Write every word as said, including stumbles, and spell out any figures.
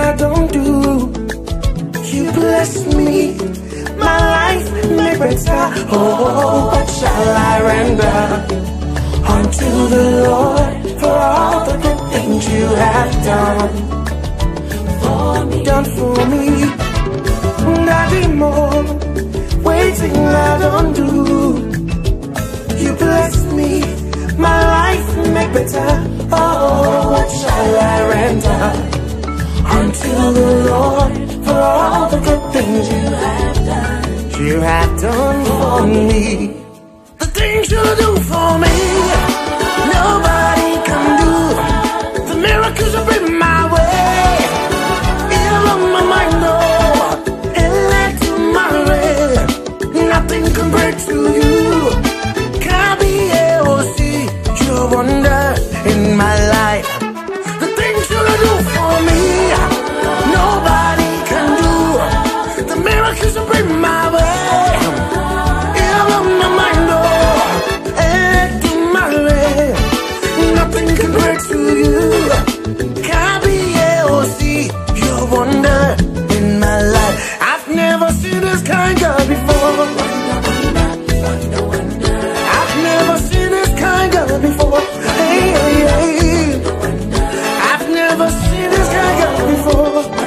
I don't do. You bless me, my life made better. Oh, what shall I render unto the Lord for all the good things you have done for me, done for me? Nothing more, waiting I don't do. You bless me, my life make better. Oh, what shall I render unto the Lord for all the good things you have done? You have done for me. The things you do for me, nobody can do. The miracles you bring my way, it blew my mind, oh, it led to my way. Nothing compared to you. Can't be able to see your wonder in my life. The things you do for me, nobody can do. The miracles you bring my way, it blew my mind, oh, it led to my way. Nothing compared to you. Can't be able to see your wonder in my life. I've never seen this kind girl before. I've never seen this kind girl before. Hey, hey, hey. I've never seen this kind girl before.